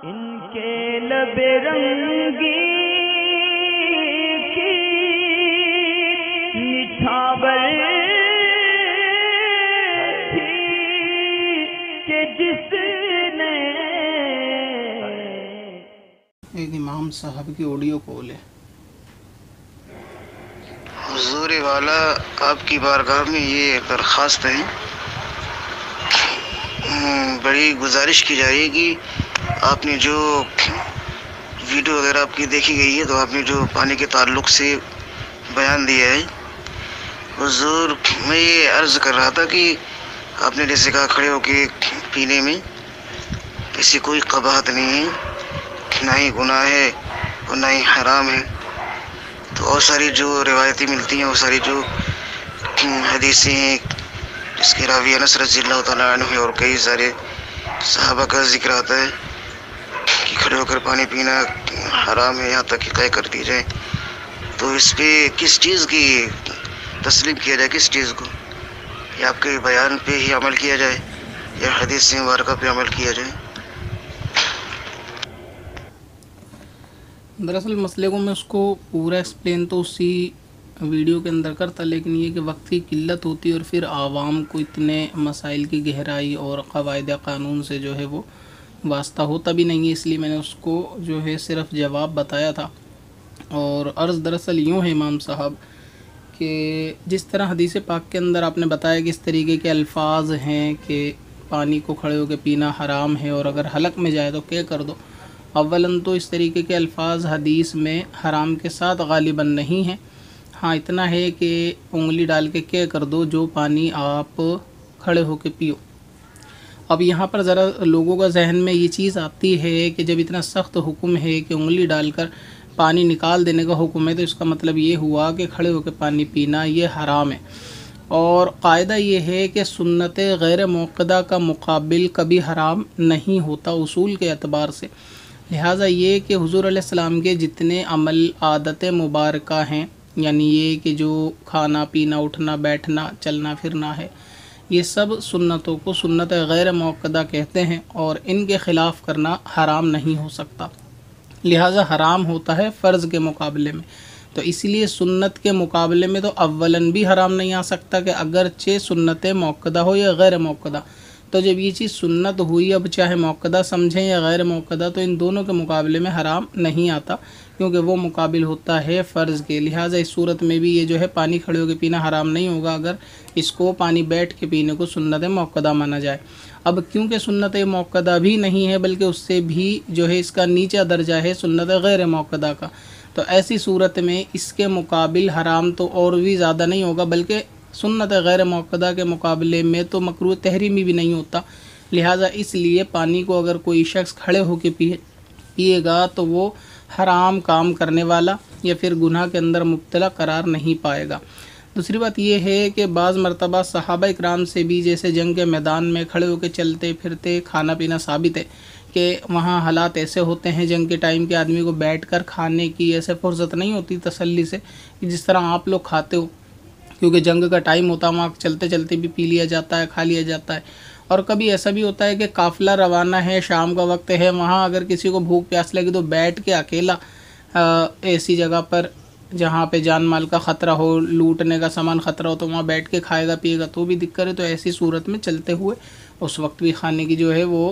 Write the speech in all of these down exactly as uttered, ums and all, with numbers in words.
ان کے لب رنگی کی نچھاور تھی کہ جس نے ایک امام صاحب کی آڈیو کال ہے۔ حضور والا آپ کی بارگاہ میں یہ درخواست ہے، بڑی گزارش کی جا رہی ہے کہ آپ نے جو ویڈیو وغیرہ آپ کی دیکھی گئی ہے، تو آپ نے جو پانی کے تعلق سے بیان دیا ہے، حضور میں یہ عرض کر رہا تھا کہ آپ نے جیسے کہا کھڑے ہو کے پینے میں ایسی کوئی قباحت نہیں ہے، نہ ہی گناہ ہے اور نہ ہی حرام ہے۔ تو اور ساری جو روایتیں ملتی ہیں، وہ ساری جو حدیثیں ہیں، جس کے راوی انس رضی اللہ تعالیٰ عنہ ہے، اور کئی سارے صحابہ کا ذکر آتا ہے کہ کھڑے ہو کر پانی پینا حرام ہے، یہاں تک کہ طے کر دی جائے۔ تو اس پہ کس چیز کی تسلیم کیا جائے، کس چیز کو؟ یا آپ کے بیان پہ ہی عمل کیا جائے یا حدیث مبارکہ پہ عمل کیا جائے؟ دراصل مسئلے کو میں اس کو پورا ایکسپلین تو اسی ویڈیو کے اندر کرتا، لیکن یہ کہ وقت کی قلت ہوتی ہے اور پھر عوام کو اتنے مسائل کی گہرائی اور قواعد قانون سے جو ہے وہ واسطہ ہوتا بھی نہیں ہے، اس لیے میں نے اس کو جو ہے صرف جواب بتایا تھا۔ اور عرض دراصل یوں ہے امام صاحب کہ جس طرح حدیث پاک کے اندر آپ نے بتایا کہ اس طریقے کے الفاظ ہیں کہ پانی کو کھڑے ہو کے پینا حرام ہے، اور اگر حلق میں جائے تو کیا کر دو۔ اولاً تو اس طریقے کے الفاظ حدیث میں حرام کے ساتھ غالباً نہیں ہیں، ہاں اتنا ہے کہ انگلی ڈال کے کیا کر دو جو پانی آپ کھڑے ہو کے پیو۔ اب یہاں پر ذرا لوگوں کا ذہن میں یہ چیز آتی ہے کہ جب اتنا سخت حکم ہے کہ انگلی ڈال کر پانی نکال دینے کا حکم ہے، تو اس کا مطلب یہ ہوا کہ کھڑے ہو کے پانی پینا یہ حرام ہے۔ اور قاعدہ یہ ہے کہ سنت غیر موقدہ کا مقابل کبھی حرام نہیں ہوتا اصول کے اعتبار سے، لہٰذا یہ کہ حضور علیہ السلام کے جتنے عمل عادت مبارکہ ہیں، یعنی یہ کہ جو کھانا پینا اٹھنا بیٹھنا چلنا پھرنا ہے، یہ سب سنتوں کو سنت غیر موقدہ کہتے ہیں، اور ان کے خلاف کرنا حرام نہیں ہو سکتا، لہٰذا حرام ہوتا ہے فرض کے مقابلے میں۔ تو اس لیے سنت کے مقابلے میں تو اولاً بھی حرام نہیں آ سکتا کہ اگرچہ سنت موقدہ ہو یا غیر موقدہ، تو جب یہ چیز سنت ہوئی، اب چاہے موقدہ سمجھیں یا غیر موقدہ، تو ان دونوں کے مقابلے میں حرام نہیں آتا، کیونکہ وہ مقابل ہوتا ہے فرض کے، لہٰذا اس صورت میں بھی یہ جو ہے پانی کھڑے ہو کے پینا حرام نہیں ہوگا اگر اس کو پانی بیٹھ کے پینے کو سنت موقدہ مانا جائے۔ اب کیونکہ سنت موقدہ بھی نہیں ہے بلکہ اس سے بھی جو ہے اس کا نیچا درجہ ہے سنت غیر موقدہ کا، تو ایسی صورت میں اس کے مقابل حرام تو اور بھی زیادہ نہیں ہوگا، بلکہ سنت غیر موقدہ کے مقابلے میں تو مکروہ تحریمی بھی نہیں ہوتا، لہٰذا اس لیے پانی کو اگر کوئی شخص کھڑے ہو کے پیے پیے گا تو وہ حرام کام کرنے والا یا پھر گناہ کے اندر مبتلا قرار نہیں پائے گا۔ دوسری بات یہ ہے کہ بعض مرتبہ صحابہ اکرام سے بھی جیسے جنگ کے میدان میں کھڑے ہو کے چلتے پھرتے کھانا پینا ثابت ہے کہ وہاں حالات ایسے ہوتے ہیں جنگ کے ٹائم کے آدمی کو بیٹھ کر کھانے کی ایسے فرصت نہیں ہوتی تسلی سے کہ جس طرح آپ لوگ کھاتے ہو، کیونکہ جنگ کا ٹائم ہوتا ہے، وہاں چلتے چلتے بھی پی لیا جاتا ہے، کھا لیا جاتا ہے۔ اور کبھی ایسا بھی ہوتا ہے کہ قافلہ روانہ ہے، شام کا وقت ہے، وہاں اگر کسی کو بھوک پیاس لگی تو بیٹھ کے اکیلا ایسی جگہ پر جہاں پہ جان مال کا خطرہ ہو، لوٹنے کا سامان خطرہ ہو، تو وہاں بیٹھ کے کھائے گا پیے گا تو بھی دقت ہے، تو ایسی صورت میں چلتے ہوئے اس وقت بھی کھانے کی جو ہے وہ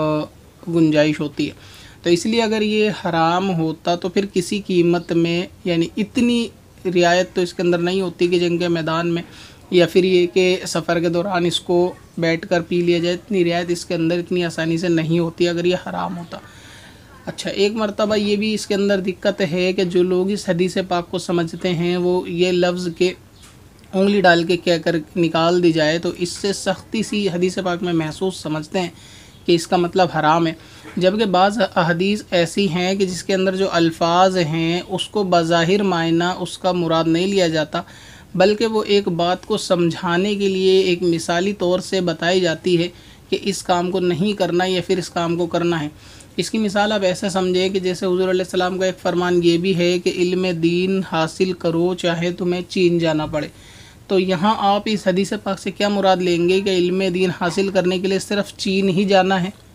گنجائش ہوتی ہے۔ تو اس لیے اگر یہ حرام ہوتا تو پھر کسی قیمت میں، یعنی اتنی رعایت تو اس کے اندر نہیں ہوتی کہ جنگ کے میدان میں یا پھر یہ کہ سفر کے دوران اس کو بیٹھ کر پی لیا جائے، اتنی رعایت اس کے اندر اتنی آسانی سے نہیں ہوتی اگر یہ حرام ہوتا۔ اچھا، ایک مرتبہ یہ بھی اس کے اندر دقت ہے کہ جو لوگ اس حدیث پاک کو سمجھتے ہیں وہ یہ لفظ کے انگلی ڈال کے کہہ کر نکال دی جائے تو اس سے سختی سی حدیث پاک میں محسوس سمجھتے ہیں کہ اس کا مطلب حرام ہے، جبکہ بعض احادیث ایسی ہیں کہ جس کے اندر جو الفاظ ہیں اس کو بظاہر معنی اس کا مراد نہیں لیا جاتا، بلکہ وہ ایک بات کو سمجھانے کے لیے ایک مثالی طور سے بتائی جاتی ہے کہ اس کام کو نہیں کرنا یا پھر اس کام کو کرنا ہے۔ اس کی مثال آپ ایسے سمجھیں کہ جیسے حضور علیہ السلام کا ایک فرمان یہ بھی ہے کہ علم دین حاصل کرو چاہے تمہیں چین جانا پڑے، تو یہاں آپ اس حدیث پاک سے کیا مراد لیں گے کہ علم دین حاصل کرنے کے لیے صرف چین ہی جانا ہے؟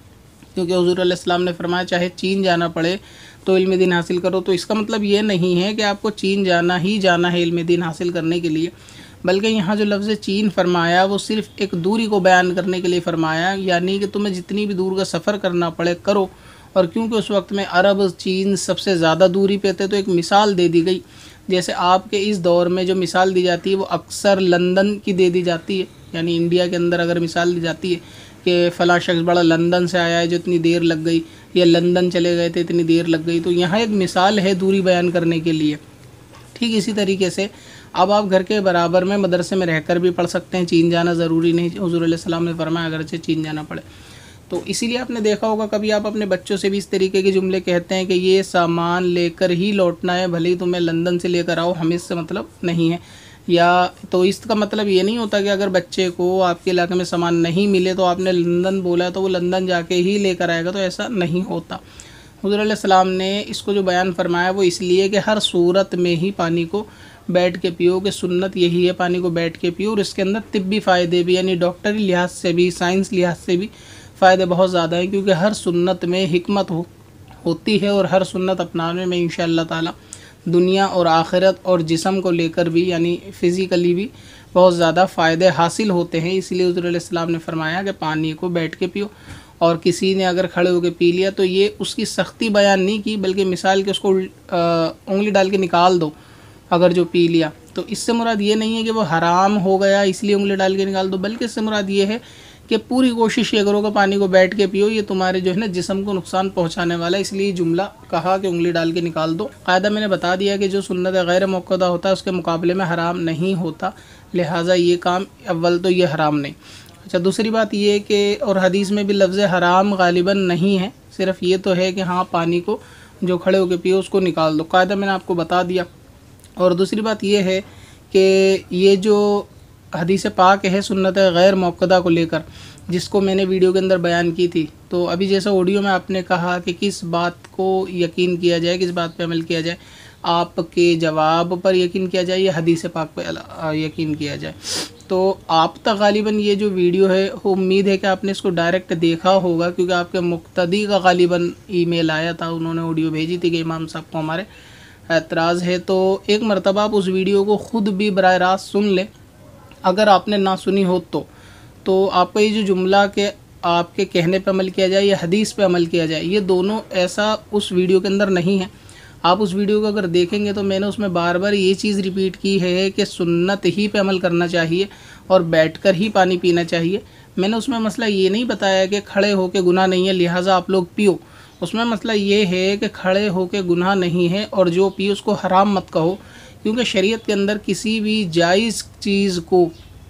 کیونکہ حضور علیہ السلام نے فرمایا چاہے چین جانا پڑے تو علم دین حاصل کرو، تو اس کا مطلب یہ نہیں ہے کہ آپ کو چین جانا ہی جانا ہے علم دین حاصل کرنے کے لیے، بلکہ یہاں جو لفظ چین فرمایا وہ صرف ایک دوری کو بیان کرنے کے لیے فرمایا، یعنی کہ تمہیں جتنی بھی دور کا سفر کرنا پڑے کرو، اور کیونکہ اس وقت میں عرب چین سب سے زیادہ دوری پہ تھے تو ایک مثال دے دی گئی، جیسے آپ کے اس دور میں جو مثال دی جاتی ہے وہ اکثر لندن کی دے دی جاتی ہے، یعنی انڈیا کے اندر اگر مثال دی جاتی ہے کہ فلاں شخص بڑا لندن سے آیا ہے جو اتنی دیر لگ گئی، یا لندن چلے گئے تھے اتنی دیر لگ گئی، تو یہاں ایک مثال ہے دوری بیان کرنے کے لیے۔ ٹھیک اسی طریقے سے اب آپ گھر کے برابر میں مدرسے میں رہ کر بھی پڑھ سکتے ہیں، چین جانا ضروری نہیں، حضور علیہ السلام نے فرمایا اگرچہ چین جانا پڑے۔ تو اسی لیے آپ نے دیکھا ہوگا کبھی آپ اپنے بچوں سے بھی اس طریقے کے جملے کہتے ہیں کہ یہ سامان لے کر ہی لوٹنا ہے، بھلے ہی تمہیں لندن سے لے کر آؤ، ہمیں اس سے مطلب نہیں ہے، یا تو اس کا مطلب یہ نہیں ہوتا کہ اگر بچے کو آپ کے علاقے میں سامان نہیں ملے تو آپ نے لندن بولا تو وہ لندن جا کے ہی لے کر آئے گا، تو ایسا نہیں ہوتا۔ حضور علیہ السلام نے اس کو جو بیان فرمایا وہ اس لیے کہ ہر صورت میں ہی پانی کو بیٹھ کے پیو، کہ سنت یہی ہے پانی کو بیٹھ کے پیو، اور اس کے اندر طبی فائدے بھی، یعنی ڈاکٹری لحاظ سے بھی، سائنس لحاظ سے بھی فائدے بہت زیادہ ہیں، کیونکہ ہر سنت میں حکمت ہو ہوتی ہے، اور ہر سنت اپنانے میں انشاءاللہ تعالی دنیا اور آخرت اور جسم کو لے کر بھی، یعنی فزیکلی بھی بہت زیادہ فائدے حاصل ہوتے ہیں۔ اس لیے حضور علیہ السلام نے فرمایا کہ پانی کو بیٹھ کے پیو، اور کسی نے اگر کھڑے ہو کے پی لیا تو یہ اس کی سختی بیان نہیں کی، بلکہ مثال کہ اس کو انگلی ڈال کے نکال دو اگر جو پی لیا، تو اس سے مراد یہ نہیں ہے کہ وہ حرام ہو گیا اس لیے انگلی ڈال کے نکال دو، بلکہ اس سے مراد یہ ہے کہ پوری کوشش یہ کرو کہ پانی کو بیٹھ کے پیو، یہ تمہارے جو ہے نا جسم کو نقصان پہنچانے والا ہے، اس لیے جملہ کہا کہ انگلی ڈال کے نکال دو۔ قاعدہ میں نے بتا دیا کہ جو سنت غیر موقدہ ہوتا ہے اس کے مقابلے میں حرام نہیں ہوتا، لہٰذا یہ کام اول تو یہ حرام نہیں۔ اچھا، دوسری بات یہ کہ اور حدیث میں بھی لفظ حرام غالباً نہیں ہے، صرف یہ تو ہے کہ ہاں پانی کو جو کھڑے ہو کے پیو اس کو نکال دو، قاعدہ میں نے آپ کو بتا دیا۔ اور دوسری بات یہ ہے کہ یہ جو حدیث پاک ہے سنت غیر موقدہ کو لے کر، جس کو میں نے ویڈیو کے اندر بیان کی تھی، تو ابھی جیسا آڈیو میں آپ نے کہا کہ کس بات کو یقین کیا جائے، کس بات پہ عمل کیا جائے، آپ کے جواب پر یقین کیا جائے یا حدیث پاک پہ یقین کیا جائے، تو آپ تک غالباً یہ جو ویڈیو ہے امید ہے کہ آپ نے اس کو ڈائریکٹ دیکھا ہوگا، کیونکہ آپ کے مقتدی کا غالباً ای میل آیا تھا، انہوں نے آڈیو بھیجی تھی کہ امام صاحب کو ہمارے اعتراض ہے، تو ایک مرتبہ آپ اس ویڈیو کو خود بھی براہ راست سن لیں، اگر آپ نے نہ سنی ہو تو تو آپ کا یہ جو جملہ کہ آپ کے کہنے پہ عمل کیا جائے یا حدیث پہ عمل کیا جائے، یہ دونوں ایسا اس ویڈیو کے اندر نہیں ہے۔ آپ اس ویڈیو کو اگر دیکھیں گے تو میں نے اس میں بار بار یہ چیز ریپیٹ کی ہے کہ سنت ہی پہ عمل کرنا چاہیے اور بیٹھ کر ہی پانی پینا چاہیے۔ میں نے اس میں مسئلہ یہ نہیں بتایا کہ کھڑے ہو کے گناہ نہیں ہے لہٰذا آپ لوگ پیو، اس میں مسئلہ یہ ہے کہ کھڑے ہو کے گناہ نہیں ہے اور جو پیو اس کو حرام مت کہو، کیونکہ شریعت کے اندر کسی بھی جائز چیز کو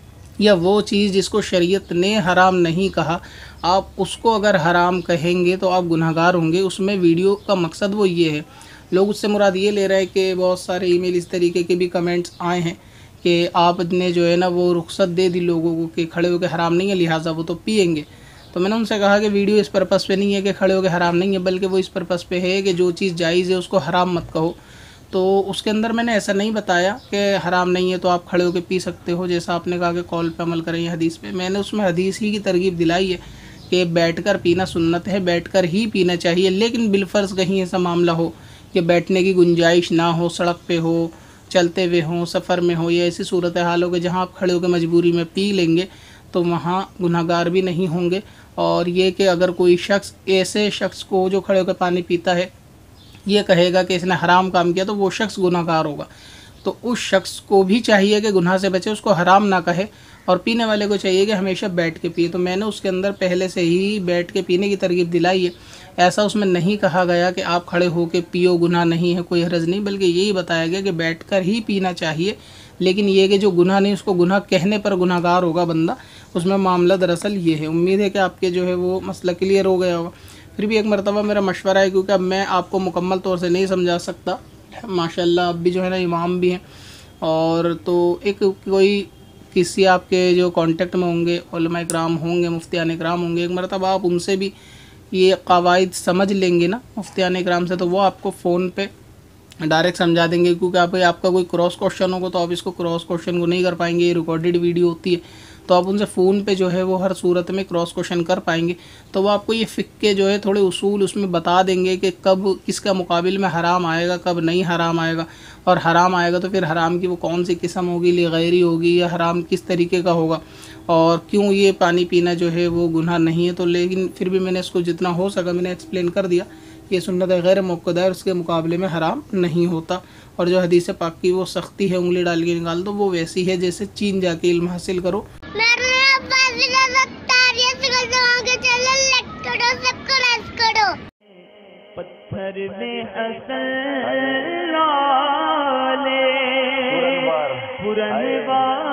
یا وہ چیز جس کو شریعت نے حرام نہیں کہا آپ اس کو اگر حرام کہیں گے تو آپ گناہ گار ہوں گے۔ اس میں ویڈیو کا مقصد وہ یہ ہے، لوگ اس سے مراد یہ لے رہے ہیں کہ بہت سارے ای میل اس طریقے کے بھی کمنٹس آئے ہیں کہ آپ نے جو ہے نا وہ رخصت دے دی لوگوں کو کہ کھڑے ہو کے حرام نہیں ہے لہٰذا وہ تو پئیں گے، تو میں نے ان سے کہا کہ ویڈیو اس پرپس پہ نہیں ہے کہ کھڑے ہو کے حرام نہیں ہے، بلکہ وہ اس پرپس پہ ہے کہ جو چیز جائز ہے اس کو حرام مت کہو۔ تو اس کے اندر میں نے ایسا نہیں بتایا کہ حرام نہیں ہے تو آپ کھڑے ہو کے پی سکتے ہو، جیسا آپ نے کہا کہ قول پہ عمل کریں یا حدیث پہ، میں نے اس میں حدیث ہی کی ترغیب دلائی ہے کہ بیٹھ کر پینا سنت ہے، بیٹھ کر ہی پینا چاہیے، لیکن بالفرض کہیں ایسا معاملہ ہو کہ بیٹھنے کی گنجائش نہ ہو، سڑک پہ ہو، چلتے ہوئے ہوں، سفر میں ہو، یا ایسی صورتحال ہو کہ جہاں آپ کھڑے ہو کے مجبوری میں پی لیں گے تو وہاں گناہ گار بھی نہیں ہوں گے۔ اور یہ کہ اگر کوئی شخص ایسے شخص کو جو کھڑے ہو کے پانی پیتا ہے یہ کہے گا کہ اس نے حرام کام کیا تو وہ شخص گناہ گار ہوگا، تو اس شخص کو بھی چاہیے کہ گناہ سے بچے، اس کو حرام نہ کہے، اور پینے والے کو چاہیے کہ ہمیشہ بیٹھ کے پیے۔ تو میں نے اس کے اندر پہلے سے ہی بیٹھ کے پینے کی ترغیب دلائی ہے، ایسا اس میں نہیں کہا گیا کہ آپ کھڑے ہو کے پیو گناہ نہیں ہے، کوئی حرج نہیں، بلکہ یہی بتایا گیا کہ بیٹھ کر ہی پینا چاہیے، لیکن یہ کہ جو گناہ نہیں اس کو گناہ کہنے پر گناہ گار ہوگا بندہ، اس میں معاملہ دراصل یہ ہے۔ امید ہے کہ آپ کے جو ہے وہ مسئلہ کلیئر ہو گیا ہوگا۔ پھر بھی ایک مرتبہ میرا مشورہ ہے، کیونکہ اب میں آپ کو مکمل طور سے نہیں سمجھا سکتا، ماشاءاللہ اب بھی جو ہے نا امام بھی ہیں، اور تو ایک کوئی کسی آپ کے جو کانٹیکٹ میں ہوں گے علماء اکرام ہوں گے، مفتیان اکرام ہوں گے، ایک مرتبہ آپ ان سے بھی یہ قواعد سمجھ لیں گے نا مفتیان اکرام سے، تو وہ آپ کو فون پہ ڈائریکٹ سمجھا دیں گے، کیونکہ آپ آپ کا کوئی کراس کوشچن ہوگا تو آپ اس کو کراس کوشچن کو نہیں کر پائیں گے، یہ ریکارڈڈ ویڈیو ہوتی ہے تو آپ ان سے फ़ون پہ جو ہے وہ ہر صورت میں کراس کوشچن کر پائیں گے. تو وہ آپ کو یہ فقہ کے جو ہے تھوڑے اصول اس میں بتا دیں گے کہ کب کس کا مقابل میں حرام آئے گا، کب نہیں حرام آئے گا، اور حرام آئے گا تو پھر حرام کی وہ کون سی قسم ہوگی، لغیری ہوگی یا حرام کس طریقے کا ہوگا، اور کیوں یہ پانی پینا جو ہے وہ گناہ نہیں ہے. تو لیکن پھر بھی میں نے اس کو جتنا ہو سکا میں نے ایکسپلین کر دیا کہ یہ سنت غیر مؤکدہ ہے، اس کے مقابلے میں حرام نہیں ہوتا. اور جو حدیث پاک کی وہ سختی ہے انگلی ڈال کے نکال دو، وہ ویسی ہے جیسے چین جا کے علم حاصل کرو. پتھر میں اصل لالے پرن بار